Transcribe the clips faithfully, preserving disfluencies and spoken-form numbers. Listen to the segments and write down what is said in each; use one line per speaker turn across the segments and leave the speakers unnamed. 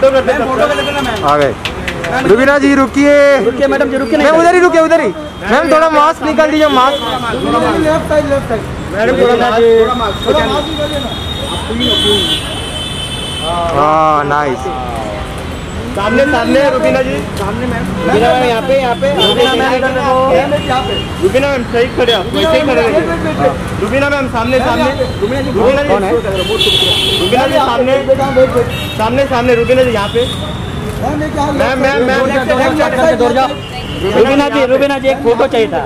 आ गए। रुबीना जी रुकिए,
रुकिए मैडम जी, रुकिए।
मैम उधर ही रुकिए, उधर ही। मैम थोड़ा मास्क निकाल दीजिए, मास्क। मैडम थोड़ा हाँ नाइस।
सामने सामने रुबीना जी, सामने मैम। रुबीना मैम यहाँ पे, यहाँ पे। रुबीना मैम रुबीना मैम सही खड़े आप, वैसे ही खड़े रहिए। रुबीना मैम सामने सामने। रुबीना जी कौन है? रुबीना जी सामने सामने सामने। रुबीना जी यहाँ पे। Ma'am ma'am ma'am
Rubina ji, Rubina ji एक फोटो चाहिए था।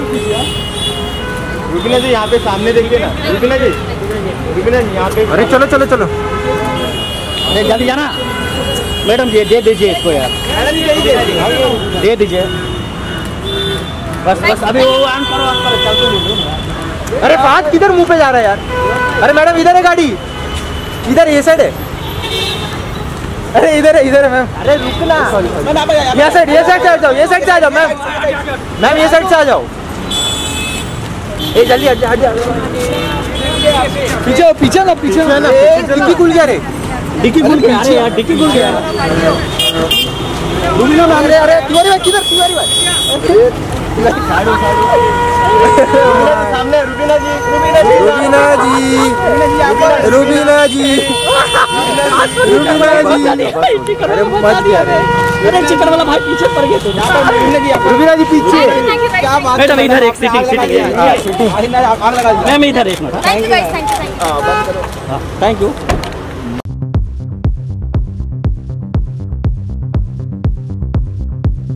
रुबीना जी यहाँ पे सामने देखिए ना। रुबीना जी, रुबीना जी यहाँ पे।
अरे चलो चलो चलो,
अरे जल्दी जाना मैडम जी, दे दीजिए इसको यार, दे दीजिए बस बस। अभी वो ऑन करो, ऑन करो, चल तो।
अरे बात किधर मुंह पे जा रहा है यार? अरे मैडम इधर है गाड़ी, इधर ये साइड है। अरे इधर है, इधर है मैम। अरे रुकना, ये साइड, ये साइड से आ जाओ, ये साइड से आ जाओ मैम। मैम ये साइड से आ जाओ। ए जल्दी हट हट। पीछे पीछे ना, पीछे ना। डिक्की खुल गया रे,
डिक्की खुल गया यार, डिक्की खुल गया।
रुबीना मांग रहे। अरे तिवारी भाई किधर? तिवारी भाई
सामने। रुबीना जी, रुबीना जी,
रुबीना जी, रुबीना जी, रुबीना जी। अरे मत दिया रे,
अरे चिकन वाला भाई पीछे पड़ गए थे।
रुबीना जी पीछे। क्या बात
मैडम इधर एक सीटिंग सीटिंग मैम इधर एक minute.
Thank you, thank you,
thank you.